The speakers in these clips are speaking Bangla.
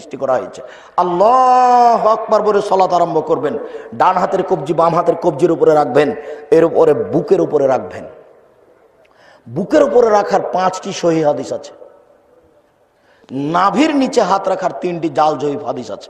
সৃষ্টি করা হয়েছে। আল্লাহু আকবার বলে সালাত আরম্ভ করবেন। ডান হাতের কবজি বাম হাতের কবজির উপরে রাখবেন, এর উপরে বুকের উপরে রাখবেন। বুকের উপরে রাখার 5টি সহিহ হাদিস আছে। নাভির নিচে হাত রাখার 3টি জাল জয়ীফ হাদিস আছে।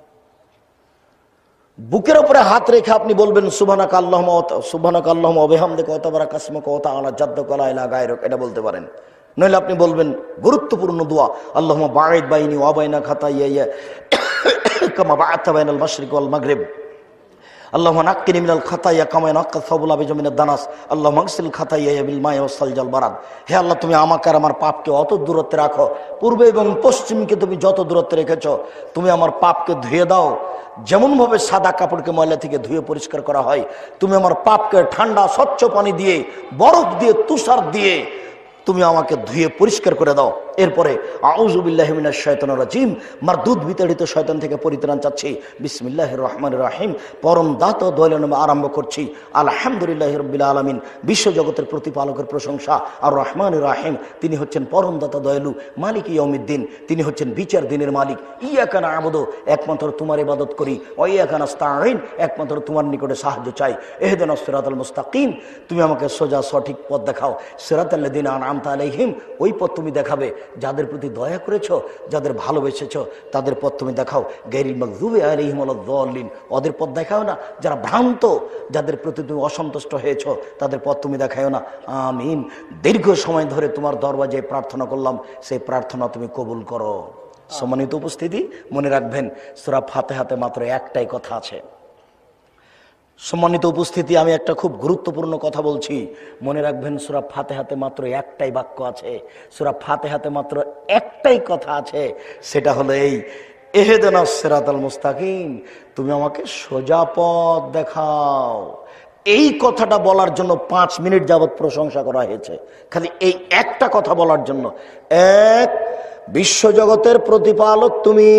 বুকের উপরে হাত রেখে আপনি বলবেন সুবহানাকা আল্লাহুম্মা ওয়া বিহামদিকা ওয়া তাবারাকা ইসমুকা ওয়া তাআলা জাদ্দুকা লা ইলাহা গায়রুক, এটা বলতে পারেন। নইলে আপনি বলবেন গুরুত্বপূর্ণ দোয়া, আল্লাহুম্মা বাঈদ বাইনি ওয়া বাইনা খাতায়ায়া কামা বা'আতা বাইনাল মাশরিক ওয়াল মাগরিব, আল্লাহুম্মা নাক্কিনি মিনাল খাতায়া কামা ইয়ানক্কা সাবুল আবিজু মিনাদ দানাস, আল্লাহুম্মা আগসিল খাতায়ায়া বিল মাই ওয়াস সালজাল বারাদ। হে আল্লাহ, তুমি আমাকে আর আমার পাপকে অত দূরত্বে রাখো, পূর্বে এবং পশ্চিমকে তুমি যত দূরত্বে রেখেছো, তুমি আমার পাপকে ধুয়ে দাও যেমন ভাবে সাদা কাপড়কে ময়লা থেকে ধুয়ে পরিষ্কার করা হয়। তুমি আমার পাপকে ঠান্ডা স্বচ্ছ পানি দিয়ে, বরফ দিয়ে, তুষার দিয়ে তুমি আমাকে ধুয়ে পরিষ্কার করে দাও। এরপরে আউযু বিল্লাহি মিনাশ শাইতানির রাজিম, মারদুদ বিতাড়িত শয়তান থেকে পরিত্রাণ চাচ্ছি। বিসমিল্লাহির রহমানির রহিম, পরম দাতা দয়ালু নামে আরম্ভ করছি। আলহামদুলিল্লাহি রাব্বিল আলামিন, বিশ্বজগতের প্রতিপালকের প্রশংসা। আর রহমানির রহিম, তিনি হচ্ছেন পরম দাতা দয়ালু, মালিক ইয়াউমিদ্দিন, তিনি হচ্ছেন বিচার দিনের মালিক। ইয়াকা না'বুদু, একমাত্র তোমার ইবাদত করি। ওয়া ইয়াকা নাস্তাঈন, একমাত্র তোমার নিকটে সাহায্য চাই। ইহদিনাস সিরাতাল মুস্তাকিম, তুমি আমাকে সোজা সঠিক পথ দেখাও। সিরাতাল লাযিনা আন'আমতা আলাইহিম, ওই পথ তুমি দেখাবে যাদের প্রতি দয়া করেছো, যাদের ভালোবেসেছো, তাদের পথ তুমি দেখাও। গায়রিল মাগযুবি আলাইহিম ওয়ালাদ দাল্লিন, ওদের পথ দেখাও না যারা ভ্রান্ত, যাদের প্রতি তুমি অসন্তুষ্ট হয়েছো, তাদের পথ তুমি দেখাও না। আমিন। দীর্ঘ সময় ধরে তোমার দরবাজায় প্রার্থনা করলাম, সেই প্রার্থনা তুমি কবুল করো। সম্মানিত উপস্থিতি, মনে রাখবেন সূরা ফাতিহাতে মাত্র একটাই কথা আছে। সম্মানিত উপস্থিতি, আমি একটা খুব গুরুত্বপূর্ণ কথা বলছি, মনে রাখবেন সূরা ফাতিহাতে মাত্র একটাই বাক্য আছে, সূরা ফাতিহাতে মাত্র একটাই কথা আছে, সেটা হলো এই ইহদিনাস সিরাতাল মুস্তাকিম, তুমি আমাকে সোজা পথ দেখাও। এই কথাটা বলার জন্য 5 মিনিট যাবত প্রশংসা করা হয়েছে, খালি এই একটা কথা বলার জন্য। এক, বিশ্বজগতের প্রতিপালক তুমি।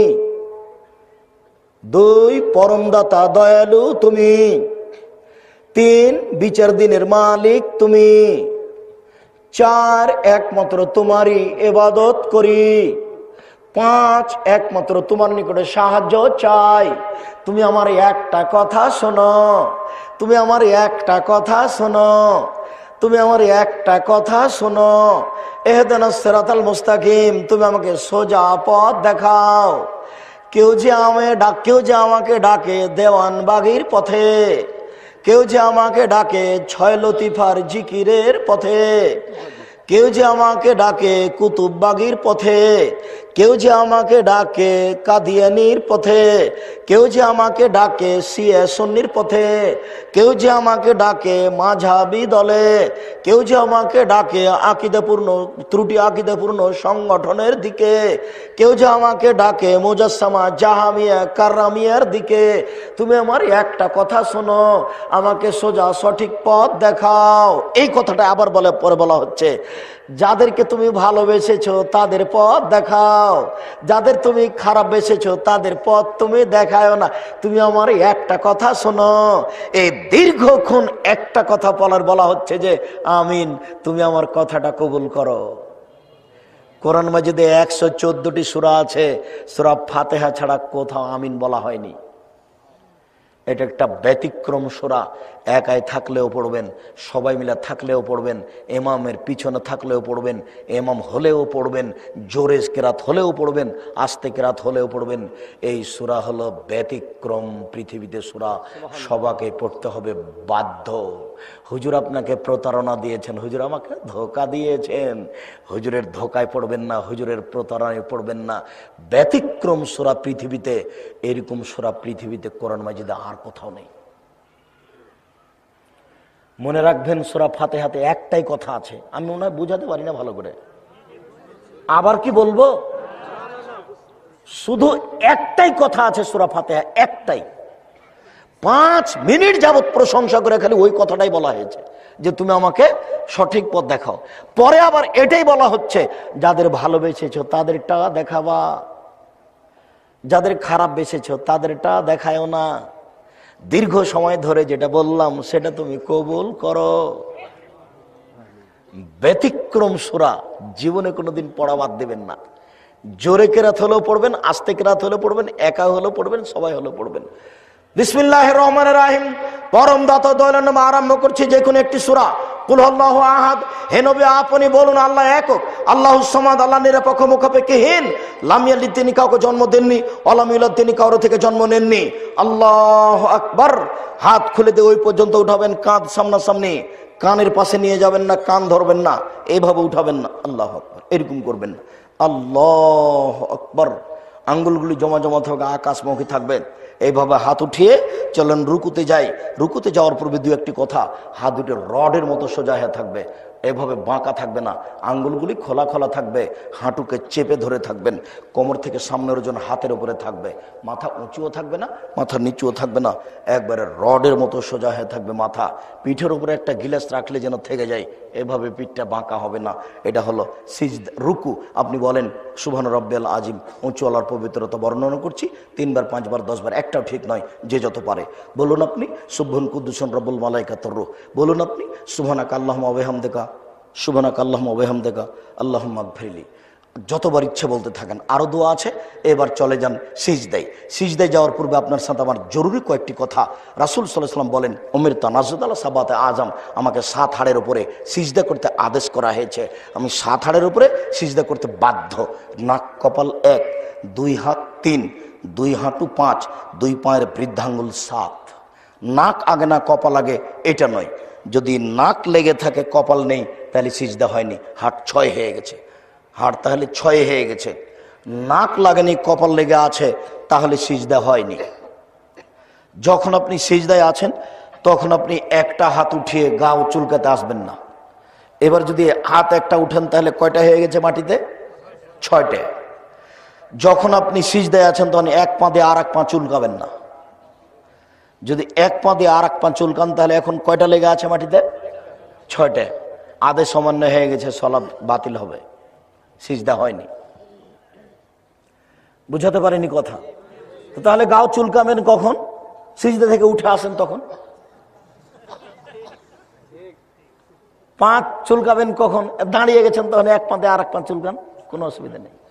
2, পরমদাতা দয়ালু তুমি। 3, বিচার দিনের মালিক তুমি। 4, একমাত্র তোমারই ইবাদত করি। 5, একমাত্র তোমার নিকটে সাহায্য চাই। তুমি আমার একটা কথা শোনো, তুমি আমার একটা কথা শোনো, তুমি আমার একটা কথা শোনো। ইহদিনাস সিরাতাল মুস্তাকিম, তুমি আমাকে সোজা পথ দেখাও। কেউ যে আমাকে ডাকে দেওয়ানবাগির পথে, কেউ যে আমাকে ডাকে 6 লতিফার জিকিরের পথে, কেউ যে আমাকে ডাকে কুতুববাগির পথে, কেউ যে আমাকে ডাকে কাদিয়ানির পথে, কেউ যে আমাকে ডাকে শিয়া সুন্নির পথে, কেউ যে আমাকে ডাকে মাঝহাবি দলে, কেউ যে আমাকে ডাকে ত্রুটি আকিদাপূর্ণ সংগঠনের দিকে, কেউ যে আমাকে ডাকে মুজাসসামা জাহামিয়া কাররামিয়ার দিকে। তুমি আমার একটা কথা শোনো, আমাকে সোজা সঠিক পথ দেখাও। এই কথাটা আবার পরে বলা হচ্ছে, যাদেরকে তুমি ভালোবেসেছো তাদের পথ দেখাও, যাদের তুমি খারাপ বেসেছো তাদের পথ তুমি দেখাও না। তুমি আমার একটা কথা শোনো। এই দীর্ঘক্ষণ একটা কথা বলা হচ্ছে যে আমিন, তুমি আমার কথাটা কবুল করো। কোরআন মাজিদে 114টি সূরা আছে, সূরা ফাতিহা ছাড়া কোথাও আমিন বলা হয়নি। এটা একটা ব্যতিক্রম সূরা। একাই থাকলেও পড়বেন, সবাই মিলে থাকলেও পড়বেন, ইমামের পিছনে থাকলেও পড়বেন, ইমাম হলেও পড়বেন, জোরে কেরাত হলেও পড়বেন, আস্তে কেরাত হলেও পড়বেন। এই সূরা হলো ব্যতিক্রম পৃথিবীতে সূরা, সবাকে পড়তে হবে বাধ্য। হুজুর আপনাকে প্রতারণা দিয়েছেন, হুজুর আমাকে ধোঁকা দিয়েছেন, হুজুরের ধোঁকায় পড়বেন না, হুজুরের প্রতারণায় পড়বেন না। ব্যতিক্রম সূরা পৃথিবীতে, এরকম সূরা পৃথিবীতে কোরআন মাজিদে আর কোথাও নেই। মনে রাখবেন সূরা ফাতিহাতে একটাই কথা আছে, আমি মনে হয় বুঝাতে পারি না ভালো করে, আবার কি বলবো? শুধু একটাই কথা আছে সূরা ফাতিহা, একটাই। 5 মিনিট যাবত প্রশংসা করে খালি ওই কথাটাই বলা হয়েছে যে তুমি আমাকে সঠিক পথ দেখাও। পরে আবার এটাই বলা হচ্ছে, যাদের ভালোবেসেছো তাদেরটা দেখাবা, যাদের খারাপ বেসেছো তাদেরটা দেখায়ও না। দীর্ঘ সময় ধরে যেটা বললাম সেটা তুমি কবুল করো। ব্যতিক্রম সূরা, জীবনে কোনোদিন পড়া বাদ দেবেন না। জোরে কেরাত হলেও পড়বেন, আস্তে কেরাত হলেও পড়বেন, একা হলেও পড়বেন, সবাই হলেও পড়বেন। বিসমিল্লাহির রহমানির রহিম। পরম দাতা দয়ালুর নামে আরম্ভ করছি যে কোনো একটি সূরা। কুল হুয়াল্লাহু আহাদ। হে নবী আপনি বলুন আল্লাহ একক, আল্লাহুস সামাদ, আল্লাহ নিরপেক্ষ মুখাপেক্ষিহীন। লাম ইয়ালিদ, তিনি কাউকে জন্ম দেননি, ওয়ালাম ইউলাদ, তিনি কারো থেকে জন্ম নেননি। আল্লাহু আকবার। হাত খুলে দিয়ে ওই পর্যন্ত উঠাবেন, কাঁধ সামনাসামনি, কানের পাশে নিয়ে যাবেন না, কান ধরবেন না, এইভাবে উঠাবেন না। আল্লাহু আকবার, এরকম করবেন না। আল্লাহু আকবার। আঙ্গুলগুলি জমা জমা থাকবে, আকাশমুখী থাকবেন। এইভাবে হাত উঠিয়ে চলেন রুকুতে যাই। রুকুতে যাওয়ার পূর্বে দু একটি কথা, হাত দুটো রডের মতো সোজা হয়ে থাকবে, এভাবে বাঁকা থাকবে না, আঙ্গুলগুলি খোলা খোলা থাকবে, হাঁটুকে চেপে ধরে থাকবেন, কোমর থেকে সামনের ওজন হাতের উপরে থাকবে, মাথা উঁচুও থাকবে না, মাথা নিচুও থাকবে না, একবারে রডের মতো সোজা হয়ে থাকবে মাথা। পিঠের উপরে একটা গিলাস রাখলে যেন থেকে যায়, এভাবে পিঠটা বাঁকা হবে না। এটা হলো সিজদা, রুকু। আপনি বলেন সুবহান রাব্বিয়াল আজিম, উঁচু আল্লাহর পবিত্রতা বর্ণনা করছি 3 বার 5 বার 10 বার, একটাও ঠিক নয়, যে যত পারে বলুন আপনি। সুবহান কুদ্দুসুন রব্বুল মালাইকাতুর রূহ বলুন আপনি। সুবহানাকা আল্লাহুম্মা ওয়া বিহামদিকা, সুবহানাকা আল্লাহুম্মা ওয়া বিহামদিকা, আল্লাহুম্মা গফিরলি। যতবার ইচ্ছে বলতে থাকেন। আরো দোয়া আছে। এবার চলে যান সিজদায়। সিজদায় যাওয়ার পূর্বে আপনার সাথে আমার জরুরি কয়েকটি কথা। রাসূল সাল্লাল্লাহু আলাইহি ওয়াসাল্লাম বলেন উমিরতু আন আসজুদা আলা সাবাতে আযাম, আমাকে 7 হাড়ের উপরে সিজদা করতে আদেশ করা হয়েছে। আমি 7 হাড়ের উপরে সিজদা করতে বাধ্য। নাক কপাল 1, 2 হাত 3, 2 হাঁটু 5, 2 পায়ের বৃদ্ধাঙ্গুল 7। নাক আগে না কপাল আগে এটা নয়। যদি নাক লেগে থাকে কপাল নেই তাহলে সিজদা হয়নি, হাত 6 হয়ে গেছে, হাড় তাহলে 6 হয়ে গেছে। নাক লাগেনি, কপাল লেগে আছে, তাহলে সিজদা হয়নি। যখন আপনি সিজদায় আছেন তখন আপনি একটা হাত উঠিয়ে গা চুলকাতে আসবেন না। এবার যদি হাত একটা উঠেন তাহলে কয়টা হয়ে গেছে মাটিতে? 6টে। যখন আপনি সিজদায় আছেন তখন এক পা দিয়ে আর এক পা চুলকাবেন না। যদি এক পা দিয়ে আর এক পা চুলকান তাহলে এখন কয়টা লেগে আছে মাটিতে? 6টে। আদেশ অমান্য হয়ে গেছে, সালাত বাতিল হবে, সিজদা হয়নি। বুঝাতে পারেনি কথা? তো তাহলে গাও চুলকাবেন কখন? সিজদা থেকে উঠে আসেন তখন। পা চুলকাবেন কখন? দাঁড়িয়ে গেছেন তখন এক পা দিয়ে আর এক পা চুলকান, কোনো অসুবিধা নেই।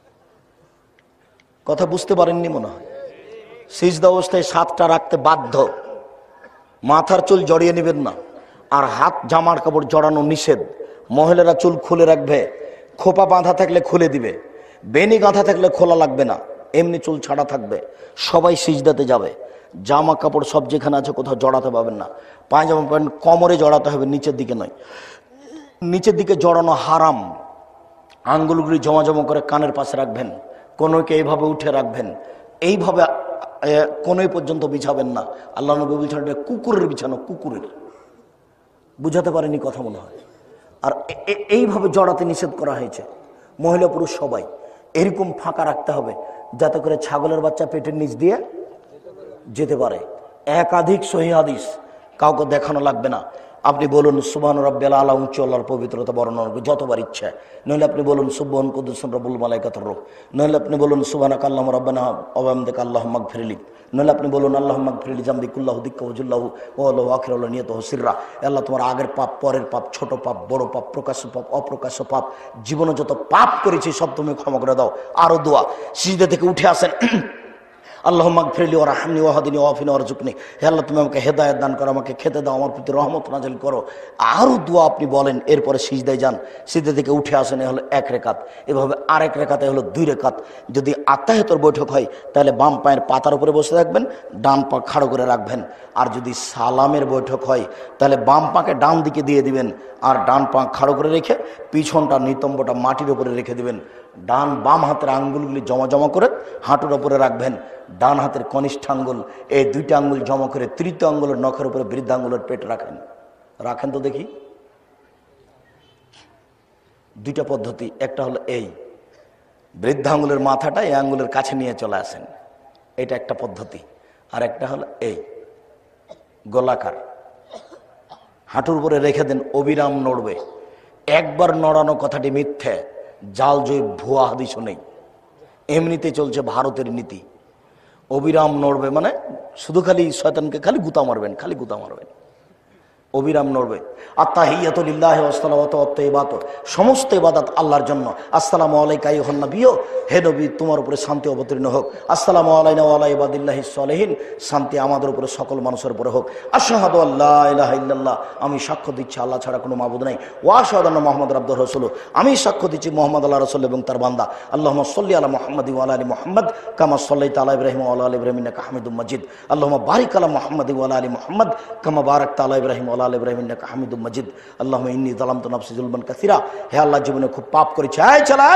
কথা বুঝতে পারেননি মনে হয়। সিজদা অবস্থায় 7টা রাখতে বাধ্য। মাথার চুল জড়িয়ে নেবেন না, আর হাত জামার কাপড় জড়ানো নিষেধ। মহিলারা চুল খুলে রাখবে, খোপা বাঁধা থাকলে খুলে দিবে, বেনি গাঁথা থাকলে খোলা লাগবে না, এমনি চুল ছাড়া থাকবে। সবাই সিজদাতে যাবে, জামা কাপড় সব যেখানে আছে কোথাও জড়াতে পারবেন না। পায়জামা প্যান্ট কোমরে জড়াতে হবে, নিচের দিকে নয়। নিচের দিকে জড়ানো হারাম। আঙ্গুলগুলি জমা জমা করে কানের পাশে রাখবেন, কোনোকে এইভাবে উঠে রাখবেন, এইভাবে কোনোই পর্যন্ত বিছাবেন না। আল্লাহ নবী বলছেন এটা কুকুরের বিছানো, কুকুরের। বুঝাতে পারেনি কথা মনে হয়। আর এইভাবে জড়াতে নিষেধ করা হয়েছে। মহিলা পুরুষ সবাই এরকম ফাঁকা রাখতে হবে যাতে করে ছাগলের বাচ্চা পেটের নিচ দিয়ে যেতে পারে। একাধিক সহিহ হাদিস, কাউকে দেখানো লাগবে না। আপনি বলুন সুবহান রাব্বিয়াল আলা, উচ্চ আল্লাহর পবিত্রতা বর্ণনা যতবার ইচ্ছা। নইলে আপনি বলুন সুবহান কুদ্দুসুন রব্বুল মালাইকাতুর রূহ। নইলে আপনি বলুন সুবহানাকা আল্লাহুম্মা রাব্বানা ওয়া বিহামদিকা আল্লাহুম্মা গফিরলি। নইলে আপনি বলুন আল্লাহুম্মা গফিরলি জামবি কুল্লাহু দিক্কা ওয়াজুল্লাহু ওয়া লাহু আখিরাহু নিয়াতুহু সিররা। আল্লাহ তোমার আগের পাপ, পরের পাপ, ছোট পাপ, বড় পাপ, প্রকাশ্য পাপ, অপ্রকাশ্য পাপ, জীবনে যত পাপ করেছি সব তুমি ক্ষমা করে দাও। আরো দোয়া। সিজদা থেকে উঠে আসেন, আল্লাহুম্মা গফিরলি ওয়ারহামনি ওয়াহদিনি ওয়াফিনি ওয়ারজুকনি। হে আল্লাহ তুমি আমাকে হেদায়েত দান করো, আমাকে খেতে দাও, আমার প্রতি রহমত নাজিল করো। আরো দোয়া আপনি বলেন। এরপরে সিজদায় যান, সিজদা থেকে উঠে আসেন, এ হলো 1 রেকাত। এভাবে আরেক রেকাতে হলো 2 রেকাত। যদি আত্তাহিয়াতুর বৈঠক হয় তাহলে বাম পায়ের পাতার উপরে বসে থাকবেন, ডান পা খাড়ো করে রাখবেন। আর যদি সালামের বৈঠক হয় তাহলে বাম পাকে ডান দিকে দিয়ে দিবেন, আর ডান পা খাড়ো করে রেখে পিছনটা নিতম্বটা মাটির উপরে রেখে দিবেন। ডান বাম হাতের আঙ্গুলগুলি জমা জমা করে হাঁটুর উপরে রাখবেন। ডান হাতের কনিষ্ঠ আঙ্গুল, এই 2টা আঙ্গুল জমা করে তৃতীয় আঙ্গুলের নখের উপরে বৃদ্ধাঙ্গুলের পেট রাখেন। রাখেন তো দেখি। 2টা পদ্ধতি। একটা হলো এই বৃদ্ধাঙ্গুলের মাথাটা এই আঙ্গুলের কাছে নিয়ে চলে আসেন, এটা একটা পদ্ধতি। আর একটা হলো এই গোলাকার, হাঁটুর উপরে রেখে দেন, অবিরাম নড়বে। একবার নড়ানো কথাটি মিথ্যে, জাল জয়, ভুয়া হাদিসও নেই। এমনিতে চলছে ভারতের নীতি। অবিরাম নড়বে মানে শুধু খালি শয়তানকে খালি গুতা মারবেন, খালি গুতা মারবেন। অবিরাম নড়বে। আত্তাহিয়াতু লিল্লাহি ওয়াস সালাওয়াতু ওয়াত তাইয়্যিবাতু, সমস্ত ইবাদত আল্লাহর জন্য। আসসালামু আলাইকা আইয়ুহান নবিয়্যু, হে নবী তোমার উপরে শান্তি অবতীর্ণ হোক। আসসালামু আলাইনা ওয়া আলা ইবাদিল্লাহিস সলিহিন, শান্তি আমাদের উপরে সকল মানুষের উপরে হোক। আশহাদু আল্লা ইলাহা ইল্লাল্লাহ, আমি সাক্ষ্য দিচ্ছি আল্লাহ ছাড়া কোনো মাবুদ নাই। ওয়া আশহাদু আন্না মুহাম্মাদুর আবদুহু ওয়া রাসূলুহু, আমি সাক্ষ্য দিচ্ছি মুহাম্মদ আল্লাহর রাসূল এবং তার বান্দা। আল্লাহুম্মা সাল্লি আলা মুহাম্মাদি ওয়া আলা আলি মুহাম্মাদ কামা সাল্লাইতা আলা ইব্রাহিম ওয়া আলা আলি ইব্রাহিম ইন্নাকা হামিদুম মাজিদ। আল্লাহুম্মা বারিক আলা মুহাম্মাদি ওয়া আলা আলি মুহাম্মাদ কামা বারাকতা আলা ইব্রাহিম ওয়া আলা আলি ইব্রাহিম ইন্নাকা হামিদুম মাজিদ। আল্লাহুম্মা ইন্নী যালামতু নাফসি যুলমান কাসীরা, হে আল্লাহ জীবনে খুব পাপ করেছি। এই চালাক,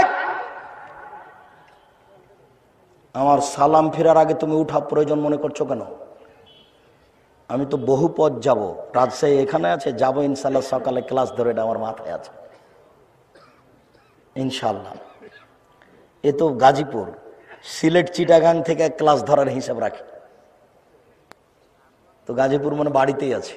আমার সালাম ফেরার আগে তুমি উঠা প্রয়োজন মনে করছো কেন? আমি তো বহু পথ যাব, রাজশাহী এখানে আছে, যাবো ইনশাল্লাহ, সকালে ক্লাস ধরে, এটা আমার মাথায় আছে ইনশাল্লাহ। এ তো গাজীপুর, সিলেট চিটাগাং থেকে ক্লাস ধরার হিসাব রাখি, তো গাজীপুর মানে বাড়িতেই আছে।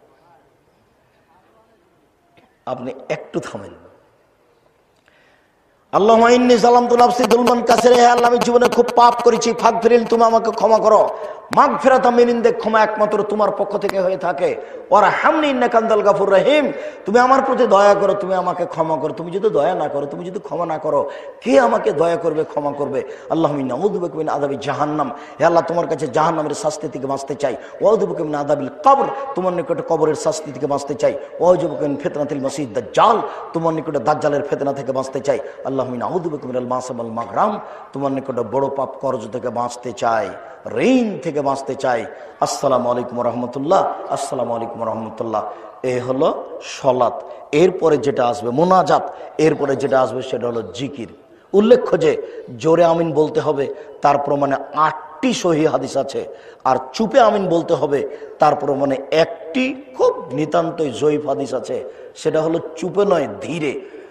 আপনি একটু থামেন। আল্লাহুম্মা ইন্নী যালামতু নাফসি যুলমান কাসীরা, হে আল্লাহ আমি জীবনে খুব পাপ করেছি, ফাগফিরলি, তুমি আমাকে ক্ষমা করো। মাগফিরাতাম মিন ইনদিক, ক্ষমা একমাত্র তোমার পক্ষ থেকে হয়ে থাকে। ওয়ারহামনি ইন্নাকা আনতাল গাফুর রহিম, তুমি আমার প্রতি দয়া করো, তুমি আমাকে ক্ষমা করো। তুমি যদি দয়া না করো, তুমি যদি ক্ষমা না করো, কে আমাকে দয়া করবে, ক্ষমা করবে? আল্লাহুম্মা ইন্নী আউযু বিকা মিন আযাবি জাহান্নাম, হে আল্লাহ তোমার কাছে জাহান্নামের শাস্তি থেকে বাঁচতে চাই। ওয়া আউযু বিকা মিন আযাবিল কবর, তোমার নিকটে কবরের শাস্তি থেকে বাঁচতে চাই। ওয়া আউযু বিকা মিন ফিতনাতিল মাসিহিদ দাজ্জাল, তোমার নিকটে দাজ্জালের ফিতনা থেকে বাঁচতে চাই। আল্লাহুম্মা ইন্নী আউযু বিকা মিনাল মাসাম ওয়াল মাগরাম, তোমার নিকটে বড় পাপ কর্জ থেকে বাঁচতে চাই, ঋণ থেকে বাঁচতে চাই। আসসালামু আলাইকুম রহমতুল্লাহ, আসসালামু আলাইকুম রহমতুল্লাহ। এ হলো সলাত। এরপরে যেটা আসবে মোনাজাত, এরপরে যেটা আসবে সেটা হলো জিকির। উল্লেখ্য যে জোরে আমিন বলতে হবে, তার প্রমাণে 8টি সহিহ হাদিস আছে। আর চুপে আমিন বলতে হবে, তার প্রমাণে 1টি খুব নিতান্তই জয়ীফ হাদিস আছে। সেটা হলো চুপে নয়, ধীরে।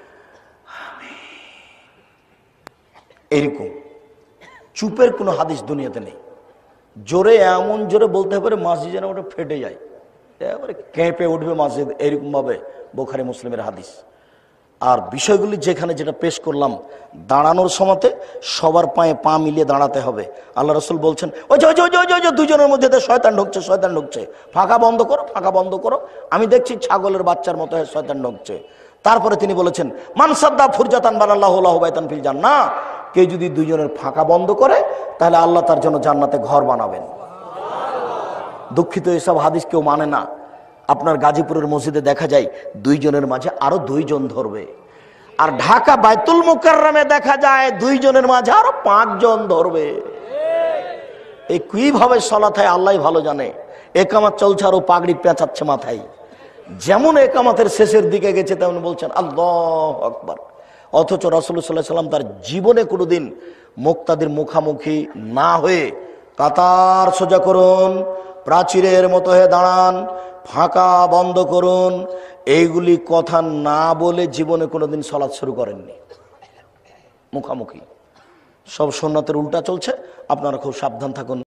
এরকম চুপের কোনো হাদিস দুনিয়াতে নেই। জোরে এমন জোরে বলতে হবে মসজিদ যেন ওটা ফেটে যায়, এবারে কেঁপে উঠবে মসজিদ, এরকম ভাবে বুখারী মুসলিমের হাদিস। আর বিষয়গুলি যেখানে যেটা পেশ করলাম, দাঁড়ানোর সময়তে সবার পায়ে পা মিলিয়ে দাঁড়াতে হবে। আল্লাহ রাসূল বলছেন, ওই যে দুজনের মধ্যে শয়তান ঢুকছে, শয়তান ঢুকছে, ফাঁকা বন্ধ করো, ফাঁকা বন্ধ করো। আমি দেখছি ছাগলের বাচ্চার মতো হয়ে শয়তান ঢুকছে। তারপরে তিনি বলেছেন, মান সাদ্দা ফুরজাতান বানাল্লাহু লাহু বাইতান ফিল জান্নাহ, কেউ যদি দুইজনের ফাঁকা বন্ধ করে তাহলে আল্লাহ তার জন্য জান্নাতে ঘর বানাবেন। দুঃখিত, এসব হাদিস কেউ মানে না। আপনার গাজীপুরের মসজিদে দেখা যায় দুইজনের মাঝে আরো 2 জন ধরবে, আর ঢাকা বাইতুল মুকাররমে দেখা যায় 2 জনের মাঝে আরো 5 জন ধরবে। এই কিভাবে সালাত হয় আল্লাহই ভালো জানে। একামত চলছে আর ও পাগড়ি পেঁচাচ্ছে মাথায়। যেমন একামতের শেষের দিকে গেছে তেমন বলছেন আল্লাহু আকবার। অথচ রাসূলুল্লাহ সাল্লাল্লাহু আলাইহি ওয়াসাল্লাম তার জীবনে কোনোদিন মুক্তাদির মুখামুখি না হয়ে কাতার সোজা করুন, প্রাচীরের মতো হয়ে দাঁড়ান, ফাঁকা বন্ধ করুন, এইগুলি কথা না বলে জীবনে কোনোদিন সালাত শুরু করেননি। মুখামুখি সব সুন্নাতের উল্টা চলছে। আপনারা খুব সাবধান থাকুন।